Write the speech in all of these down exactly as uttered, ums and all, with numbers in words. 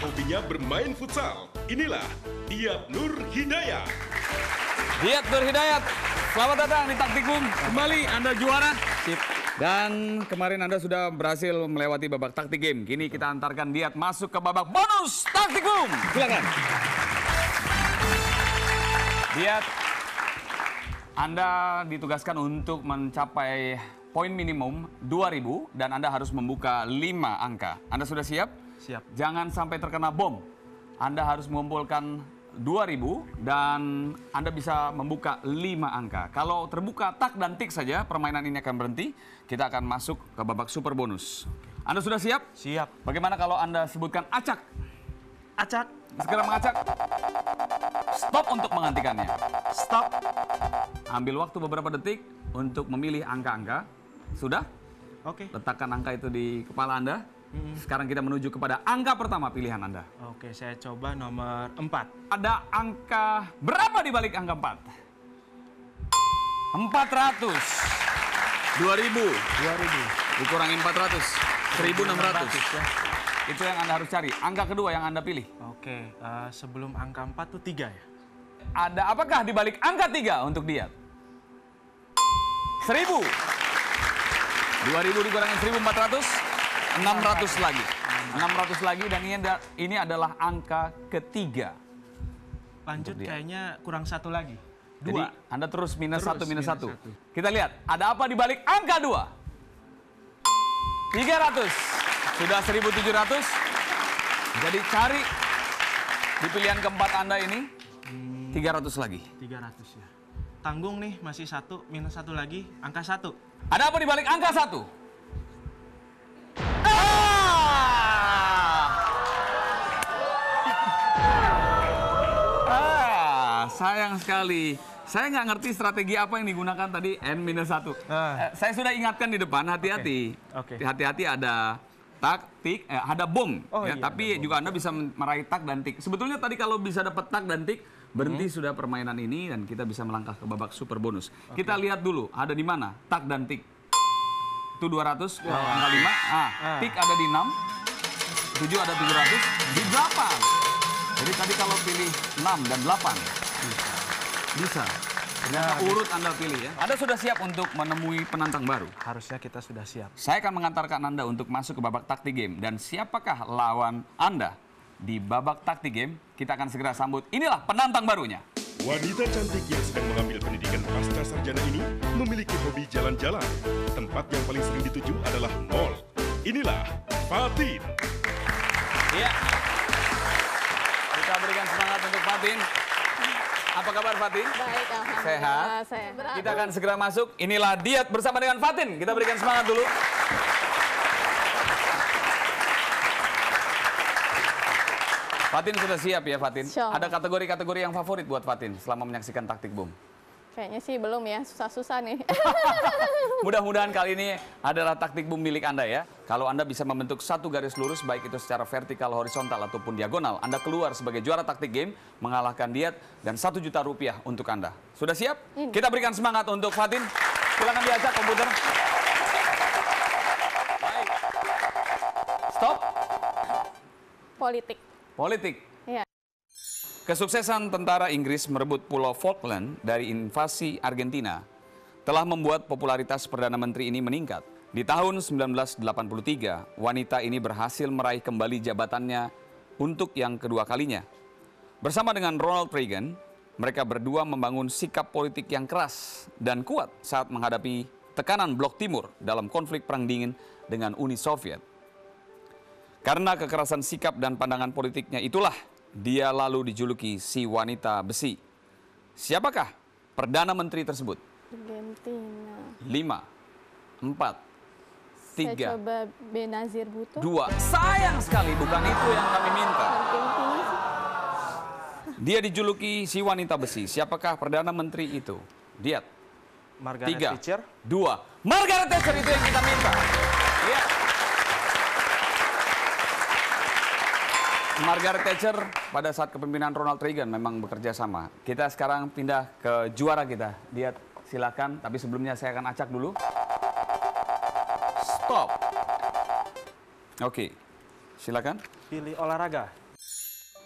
hobinya bermain futsal. Inilah Diat Nur Hidayat. Diat Nur Hidayat, selamat datang di Taktikum. Kembali Anda juara. Sip. Dan kemarin Anda sudah berhasil melewati babak taktik game. Kini kita antarkan Diat masuk ke babak bonus Taktikum. Silakan. Diat, Anda ditugaskan untuk mencapai poin minimum dua ribu dan Anda harus membuka lima angka. Anda sudah siap? Siap. Jangan sampai terkena bom. Anda harus mengumpulkan dua ribu dan Anda bisa membuka lima angka. Kalau terbuka tak dan tik saja, permainan ini akan berhenti. Kita akan masuk ke babak super bonus. Anda sudah siap? Siap. Bagaimana kalau Anda sebutkan acak? Acak. Segera mengacak. Stop untuk menghentikannya. Stop. Ambil waktu beberapa detik untuk memilih angka-angka. Sudah? Oke. Letakkan angka itu di kepala Anda. Sekarang kita menuju kepada angka pertama pilihan Anda. Oke, saya coba nomor empat. Ada angka berapa di balik angka empat? empat ratus. dua ribu. dua ribu. Dikurangi empat ratus. seribu enam ratus. Ya. Itu yang Anda harus cari. Angka kedua yang Anda pilih. Oke, uh, sebelum angka empat tuh tiga ya? Ada apakah di balik angka tiga untuk Diat? seribu. dua ribu dikurangi seribu empat ratus. enam ratus lagi. enam ratus lagi dan ini, ini adalah angka ketiga. Lanjut kayaknya kurang satu lagi. Jadi Dua. Anda terus minus Terus, satu, minus, minus satu. satu. Kita lihat, ada apa di balik angka dua? tiga ratus. Sudah seribu tujuh ratus. Jadi cari di pilihan keempat Anda ini, tiga ratus lagi. tiga ratus ya. Tanggung nih, masih satu, minus satu lagi, angka satu. Ada apa di balik angka satu? Ah, sayang sekali. Saya nggak ngerti strategi apa yang digunakan tadi N minus satu. Ah. Eh, saya sudah ingatkan di depan, hati-hati. Oke. Hati-hati ada tak, tik, eh, ada bom. Oh, ya, iya, tapi ada bom. juga Anda bisa meraih tak dan tik. Sebetulnya tadi kalau bisa dapat tak dan tik, berhenti sudah permainan ini dan kita bisa melangkah ke babak super bonus. Kita lihat dulu, ada di mana tak dan tik. Itu dua ratus, angka lima. Ah, Ah. tik ada di enam. tujuh ada tujuh ratus, di delapan. Jadi tadi kalau pilih enam dan delapan. Bisa. Ternyata urut Anda pilih ya. Anda sudah siap untuk menemui penantang baru? Harusnya kita sudah siap. Saya akan mengantarkan Anda untuk masuk ke babak taktik game. Dan siapakah lawan Anda di babak taktik game? Kita akan segera sambut. Inilah penantang barunya. Wanita cantik yang sedang mengambil pendidikan pasca sarjana ini memiliki hobi jalan-jalan. Tempat yang paling sering dituju adalah mall. Inilah Fatin. Iya. Kita berikan semangat untuk Fatin. Apa kabar Fatin? Baik, alhamdulillah. Sehat? Sehat. Kita akan segera masuk. Inilah Diat bersama dengan Fatin. Kita berikan semangat dulu. Fatin sudah siap ya Fatin? Siap. Ada kategori-kategori yang favorit buat Fatin selama menyaksikan Taktik Boom? Kayaknya sih belum ya, susah-susah nih. Mudah-mudahan kali ini adalah taktik boom milik Anda ya. Kalau Anda bisa membentuk satu garis lurus, baik itu secara vertikal, horizontal, ataupun diagonal, Anda keluar sebagai juara taktik game, mengalahkan Diat, dan satu juta rupiah untuk Anda. Sudah siap? Ini. Kita berikan semangat untuk Fatin. Silakan diajak komputer. Baik. Stop. Politik. Politik. Ya. Kesuksesan tentara Inggris merebut Pulau Falkland dari invasi Argentina telah membuat popularitas Perdana Menteri ini meningkat. Di tahun seribu sembilan ratus delapan puluh tiga, wanita ini berhasil meraih kembali jabatannya untuk yang kedua kalinya. Bersama dengan Ronald Reagan, mereka berdua membangun sikap politik yang keras dan kuat saat menghadapi tekanan Blok Timur dalam konflik Perang Dingin dengan Uni Soviet. Karena kekerasan sikap dan pandangan politiknya itulah, dia lalu dijuluki si wanita besi. Siapakah Perdana Menteri tersebut? Argentina. Lima, empat, Saya tiga, coba Benazir Bhutto. dua. Sayang sekali, bukan itu yang kami minta. Argentina sih. Dia dijuluki si wanita besi. Siapakah Perdana Menteri itu? Diat. Margaret Tiga, Thatcher. dua. Margaret Thatcher itu yang kita minta. Ya. Margaret Thatcher pada saat kepemimpinan Ronald Reagan memang bekerja sama. Kita sekarang pindah ke juara kita. Diat, silakan. Tapi sebelumnya saya akan acak dulu. Stop. Oke, silakan. Pilih olahraga.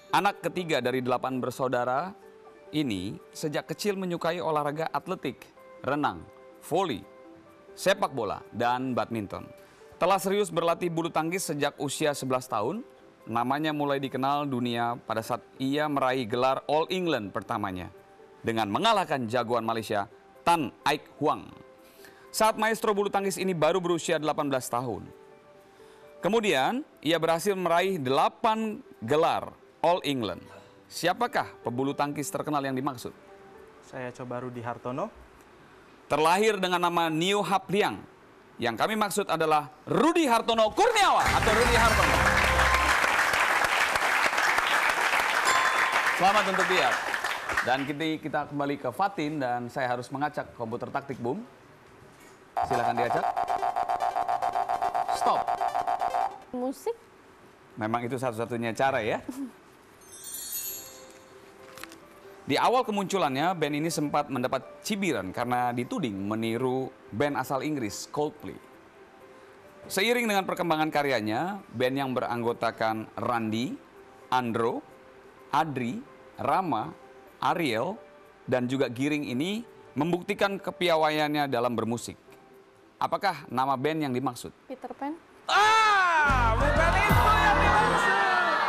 Anak ketiga dari delapan bersaudara ini sejak kecil menyukai olahraga atletik, renang, voli, sepak bola, dan badminton. Telah serius berlatih bulu tangkis sejak usia sebelas tahun. Namanya mulai dikenal dunia pada saat ia meraih gelar All England pertamanya dengan mengalahkan jagoan Malaysia Tan Aik Huang. Saat maestro bulu tangkis ini baru berusia delapan belas tahun. Kemudian ia berhasil meraih delapan gelar All England. Siapakah pebulu tangkis terkenal yang dimaksud? Saya coba Rudi Hartono. Terlahir dengan nama Nio Hap Liang. Yang kami maksud adalah Rudi Hartono Kurniawan atau Rudi Hartono. Selamat untuk dia. Dan kita, kita kembali ke Fatin dan saya harus mengacak komputer taktik boom. Silakan diacak. Stop. Musik? Memang itu satu-satunya cara ya. Di awal kemunculannya, band ini sempat mendapat cibiran karena dituding meniru band asal Inggris, Coldplay. Seiring dengan perkembangan karyanya, band yang beranggotakan Randy, Andro, Adri, Rama, Ariel, dan juga Giring ini membuktikan kepiawaiannya dalam bermusik. Apakah nama band yang dimaksud? Peter Pan? Ah, bukan itu yang dimaksud.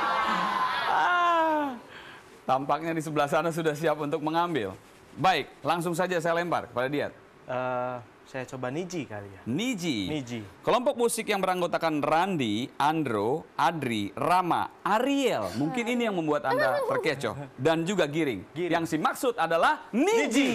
Ah, tampaknya di sebelah sana sudah siap untuk mengambil. Baik, langsung saja saya lempar kepada dia. Uh, saya coba Niji kali ya. Niji. Niji. Kelompok musik yang beranggotakan Randy, Andro, Adri, Rama, Ariel. Mungkin ini yang membuat Anda terkecoh. Dan juga Giring. Giring. Yang dimaksud adalah Niji.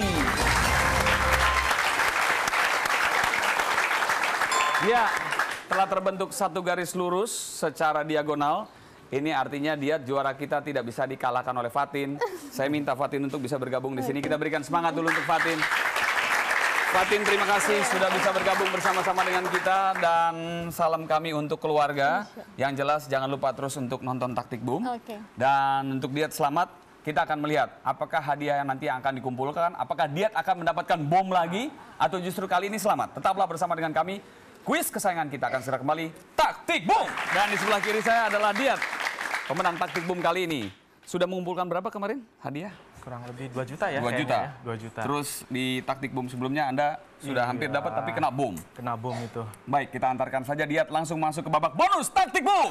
Ya, telah terbentuk satu garis lurus secara diagonal. Ini artinya dia juara kita tidak bisa dikalahkan oleh Fatin. Saya minta Fatin untuk bisa bergabung di sini. Kita berikan semangat dulu untuk Fatin. Fatin, terima kasih sudah bisa bergabung bersama-sama dengan kita dan salam kami untuk keluarga. Yang jelas jangan lupa terus untuk nonton Taktik Boom. Oke. Dan untuk Diat selamat, kita akan melihat apakah hadiah yang nanti akan dikumpulkan, apakah Diat akan mendapatkan bom lagi atau justru kali ini selamat. Tetaplah bersama dengan kami. Kuis kesayangan kita akan segera kembali, Taktik Boom. Dan di sebelah kiri saya adalah Diat, pemenang Taktik Boom kali ini. Sudah mengumpulkan berapa kemarin hadiah? Kurang lebih dua juta ya. dua juta. Ya. dua juta. Terus di Taktik Boom sebelumnya Anda sudah Iya. hampir dapat tapi kena bom. Kena bom itu. Baik, kita antarkan saja Diat langsung masuk ke babak bonus Taktik Boom.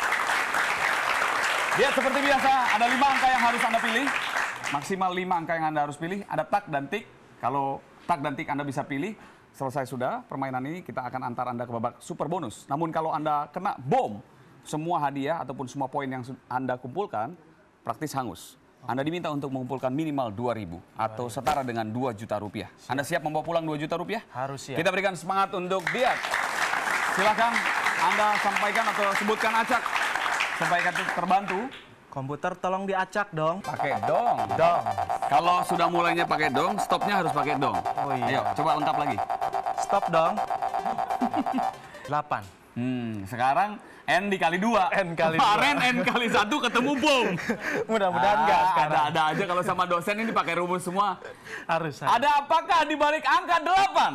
Diat, seperti biasa ada lima angka yang harus Anda pilih. Maksimal lima angka yang Anda harus pilih. Ada tak dan tik. Kalau tak dan tik Anda bisa pilih. Selesai sudah permainan ini, kita akan antar Anda ke babak super bonus. Namun kalau Anda kena bom, semua hadiah ataupun semua poin yang Anda kumpulkan praktis hangus. Anda diminta untuk mengumpulkan minimal dua ribu atau setara dengan dua juta rupiah. Siap. Anda siap membawa pulang dua juta rupiah? Harus siap. Kita berikan semangat untuk Diat. Silakan Anda sampaikan atau sebutkan acak. Sampaikan untuk terbantu. Komputer tolong diacak dong. Pakai dong. Dong. Kalau sudah mulainya pakai dong, stopnya harus pakai dong. Oh iya. Ayo, coba lengkap lagi. Stop dong. delapan. Hmm, sekarang N dikali dua. N kali Kemarin dua. N kali satu ketemu bom. Mudah-mudahan enggak Ah, sekarang. ada-ada aja kalau sama dosen ini pakai rumus semua. Harus. harus. Ada apakah di balik angka delapan?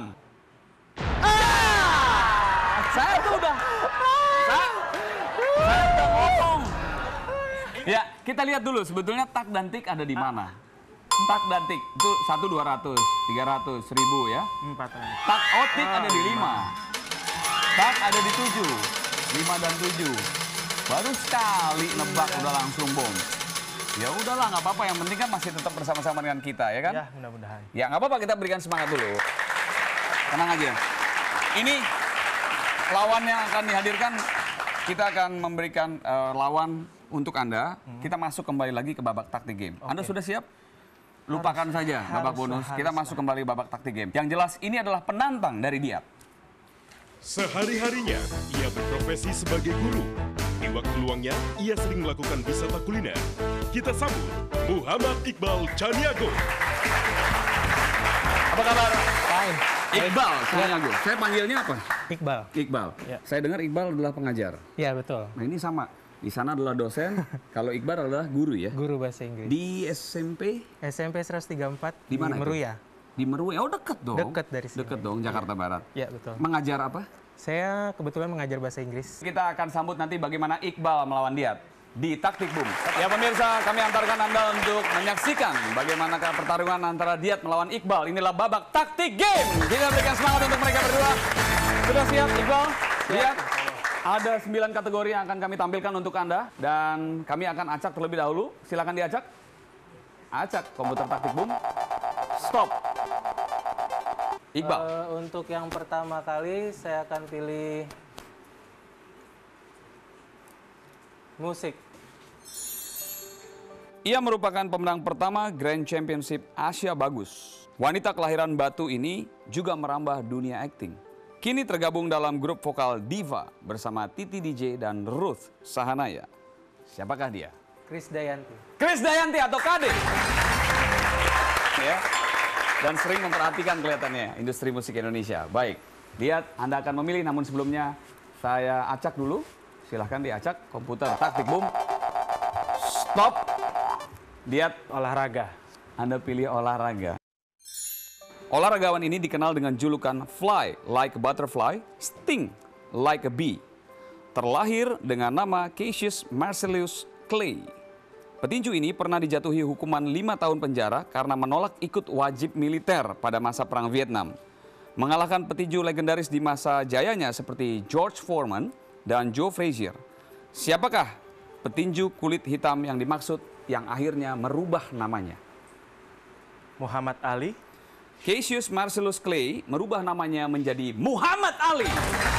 Ah! Saya tuh udah. Saya, saya udah ngomong. Ya, kita lihat dulu sebetulnya tak dan tik ada di mana. Tak dan tik itu satu dua ratus, tiga ratus, seribu ya. Empat. Tak otik ada di lima. Tak ada di tujuh. lima dan tujuh. Baru sekali nebak udah langsung bom. Ya udahlah, nggak apa-apa. Yang penting kan masih tetap bersama-sama dengan kita, ya kan? Ya, mudah-mudahan. Ya nggak apa-apa, kita berikan semangat dulu. Tenang aja. Ini lawan yang akan dihadirkan, kita akan memberikan uh, lawan untuk Anda. Hmm. Kita masuk kembali lagi ke babak taktik game. Okay. Anda sudah siap? Lupakan harus, saja babak harus, bonus. Harus, kita harus, masuk kembali babak taktik game. Yang jelas ini adalah penantang dari Diat. Sehari-harinya, ia berprofesi sebagai guru. Di waktu luangnya, ia sering melakukan wisata kuliner. Kita sambut Muhammad Iqbal Caniago. Apa kabar? Baik. Iqbal Caniago. Saya panggilnya apa? Iqbal. Iqbal. Ya. Saya dengar Iqbal adalah pengajar. Iya, betul. Nah ini sama. Di sana adalah dosen. Kalau Iqbal adalah guru ya. Guru bahasa Inggris. Di S M P? S M P seratus tiga puluh empat Di mana itu? Meruya. Di Meruya. Oh deket dong. Deket dari sini. Deket dong, Jakarta Barat. Iya, betul. Mengajar apa? Saya kebetulan mengajar bahasa Inggris. Kita akan sambut nanti bagaimana Iqbal melawan Diat. di Taktik Boom. Ya pemirsa, kami antarkan Anda untuk menyaksikan bagaimana pertarungan antara Diat melawan Iqbal. Inilah babak Taktik Game. Kita berikan semangat untuk mereka berdua. Sudah siap Iqbal? Diat? Ada sembilan kategori yang akan kami tampilkan untuk Anda. Dan kami akan acak terlebih dahulu. Silakan diacak. Acak komputer Taktik Boom. Stop. Iqbal. Uh, untuk yang pertama kali saya akan pilih musik. Ia merupakan pemenang pertama Grand Championship Asia Bagus. Wanita kelahiran Batu ini juga merambah dunia akting. Kini tergabung dalam grup vokal Diva bersama Titi D J dan Ruth Sahanaya. Siapakah dia? Krisdayanti. Krisdayanti atau K D. Ya. Dan sering memperhatikan kelihatannya industri musik Indonesia. Baik, lihat Anda akan memilih, namun sebelumnya saya acak dulu. Silahkan diacak komputer Taktik Boom. Stop. Lihat Olahraga. Anda pilih olahraga. Olahragawan ini dikenal dengan julukan Fly like a Butterfly, Sting like a Bee. Terlahir dengan nama Cassius Marcellus Clay. Petinju ini pernah dijatuhi hukuman lima tahun penjara karena menolak ikut wajib militer pada masa Perang Vietnam. Mengalahkan petinju legendaris di masa jayanya seperti George Foreman dan Joe Frazier. Siapakah petinju kulit hitam yang dimaksud yang akhirnya merubah namanya? Muhammad Ali. Cassius Marcellus Clay merubah namanya menjadi Muhammad Ali.